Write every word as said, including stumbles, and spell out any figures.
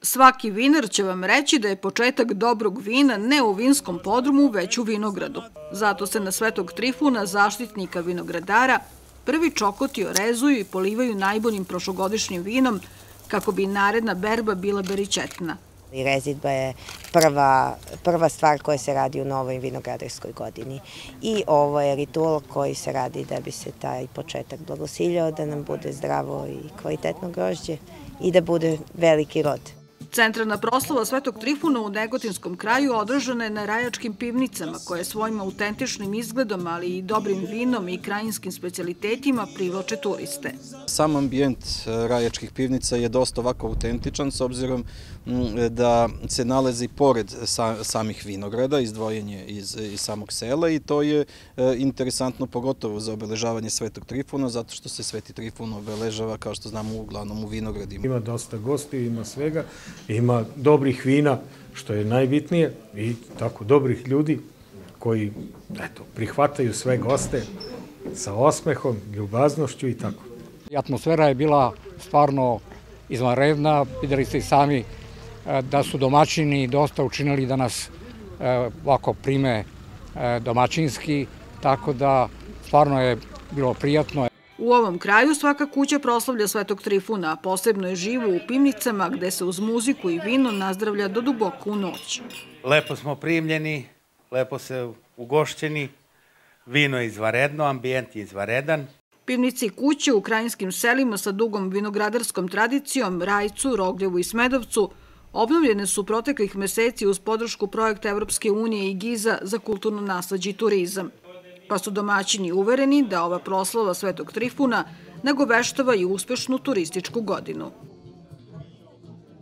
Svaki vinar će vam reći da je početak dobrog vina ne u vinskom podrumu, već u vinogradu. Zato se na Svetog Trifuna, zaštitnika vinogradara, prvi čokoti orezuju i polivaju najboljim prošlogodišnjim vinom kako bi naredna berba bila beričetna. Rezidba je prva, prva stvar koja se radi u novoj vinogradarskoj godini. I ovo je ritual koji se radi da bi se taj početak blagosiljao, da nam bude zdravo i kvalitetno grožđe i da bude veliki rod. Centralna proslava Svetog Trifuna u Negotinskom kraju održana je na Rajačkim pivnicama, koje svojim autentičnim izgledom, ali i dobrim vinom i krajinskim specijalitetima privlače turiste. Sam ambijent Rajačkih pivnica je dosta ovako autentičan, s obzirom da se nalazi pored samih vinograda, izdvojenje iz samog sela, i to je interesantno pogotovo za obeležavanje Svetog Trifuna, zato što se Sveti Trifun obeležava, kao što znamo, uglavnom u vinogradima. Ima dosta gostiju, ima svega. Ima dobrih vina, što je najbitnije, i tako dobrih ljudi koji, eto, prihvataju sve goste sa osmehom, ljubaznošću i tako. Atmosfera je bila stvarno izvanredna, videli ste i sami da su domaćini dosta učinili da nas ovako prime domaćinski, tako da stvarno je bilo prijatno. U ovom kraju svaka kuća proslavlja Svetog Trifuna, a posebno je živo u pivnicama gde se uz muziku i vino nazdravlja do duboko u noć. Lepo smo primljeni, lepo se ugošćeni, vino je izvanredno, ambijent je izvanredan. Pivnice i kuće u krajinskim selima sa dugom vinogradarskom tradicijom, Rajcu, Rogljevu i Smedovcu, obnovljene su proteklih meseci uz podršku projekta Evropske unije i Giza za kulturno nasleđe i turizam. Pa su domaćini uvereni da ova proslava Svetog Trifuna nagoveštava i uspešnu turističku godinu.